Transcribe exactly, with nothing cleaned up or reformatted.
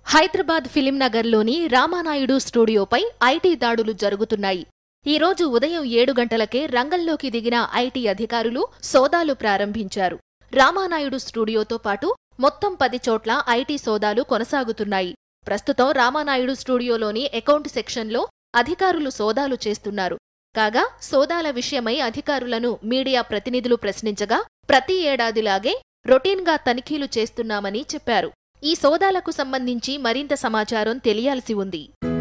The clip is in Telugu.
హైదరాబాద్ ఫిలిం నగర్లోని రామానాయుడు స్టూడియోపై ఐటీ దాడులు జరుగుతున్నాయి. ఈ రోజు ఉదయం ఏడు గంటలకే రంగంలోకి దిగిన ఐటీ అధికారులు సోదాలు ప్రారంభించారు. రామానాయుడు స్టూడియోతో పాటు మొత్తం పది చోట్ల ఐటీ సోదాలు కొనసాగుతున్నాయి. ప్రస్తుతం రామానాయుడు స్టూడియోలోని అకౌంట్ సెక్షన్లో అధికారులు సోదాలు చేస్తున్నారు. కాగా సోదాల విషయమై అధికారులను మీడియా ప్రతినిధులు ప్రశ్నించగా ప్రతి ఏడాదిలాగే రొటీన్గా తనిఖీలు చేస్తున్నామని చెప్పారు. ఈ సోదాలకు సంబంధించి మరింత సమాచారం తెలియాల్సి ఉంది.